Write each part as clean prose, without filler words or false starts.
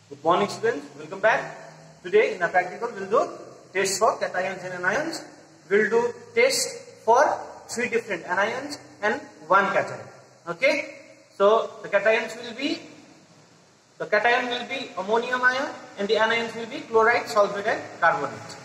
Good morning students, welcome back. Today in our practical we'll do test for cations and anions. We'll do test for 3 different anions and 1 cation. Okay, so the cation will be ammonium ion and the anions will be chloride, sulfate and carbonate.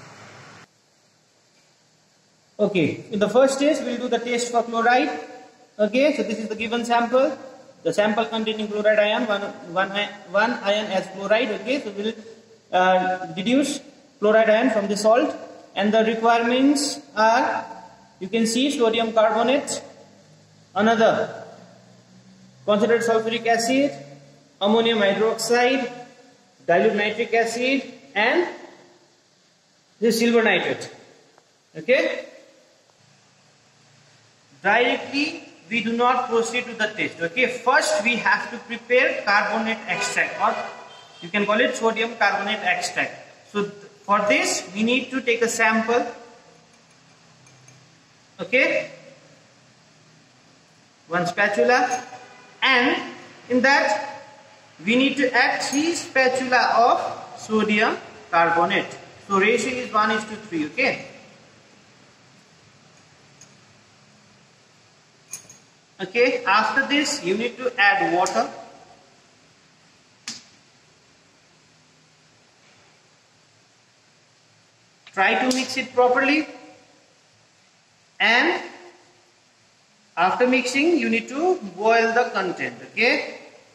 Okay, in the first test we'll do the test for chloride. Okay, so this is the given sample. The sample containing chloride ion, one ion as chloride. Okay, so we'll deduce chloride ion from the salt, and the requirements are, you can see, sodium carbonate, another concentrated sulfuric acid, ammonium hydroxide, dilute nitric acid, and this silver nitrate. Okay, directly we do not proceed to the test. Okay, first we have to prepare carbonate extract, or you can call it sodium carbonate extract. So for this we need to take a sample. Okay, one spatula, and in that we need to add 3 spatula of sodium carbonate. So ratio is 1:3. Okay. Okay, after this you need to add water. Try to mix it properly, and after mixing you need to boil the content. Okay,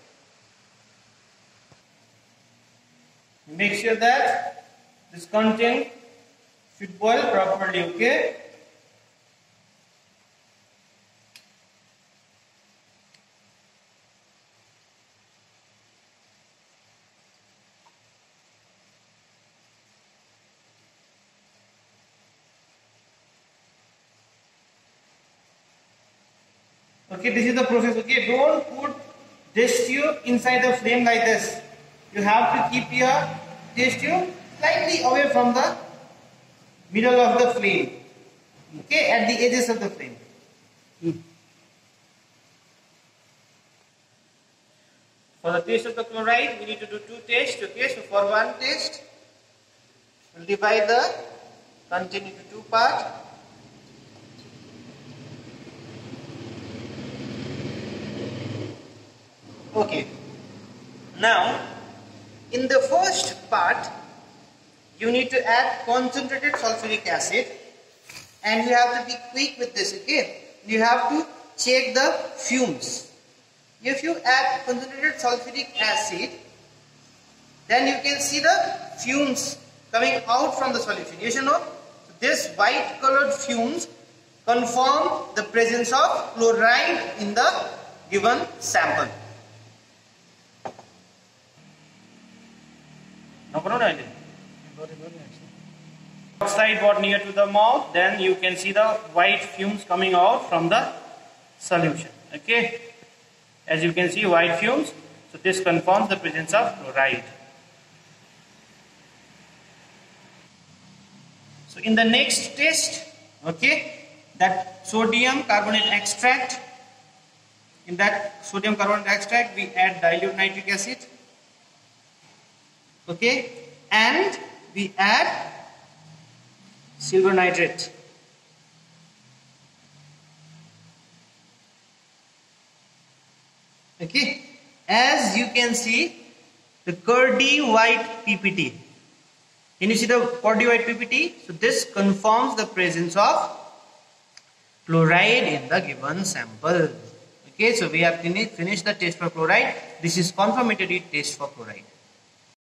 make sure that this content should boil properly. Okay. Okay, this is the process. Okay, don't put test tube inside the flame like this. You have to keep your test tube slightly away from the middle of the flame. Okay, at the edges of the flame. For the test of the chloride, we need to do 2 tests. Okay, so for 1 test, we'll divide the content into 2 parts. Okay, now in the first part you need to add concentrated sulfuric acid, and you have to be quick with this. Okay, you have to check the fumes. If you add concentrated sulfuric acid, then you can see the fumes coming out from the solution. You should know this white colored fumes confirm the presence of chloride in the given sample. Oxide got near to the mouth, then you can see the white fumes coming out from the solution. Okay, as you can see, white fumes. So this confirms the presence of chloride. So in the next test, okay, that sodium carbonate extract. In that sodium carbonate extract, we add dilute nitric acid. Okay, and we add silver nitrate. Okay, as you can see, the curdy white PPT. Can you see the curdy white PPT? So this confirms the presence of chloride in the given sample. Okay, so we have finished the test for chloride. This is confirmatory test for chloride.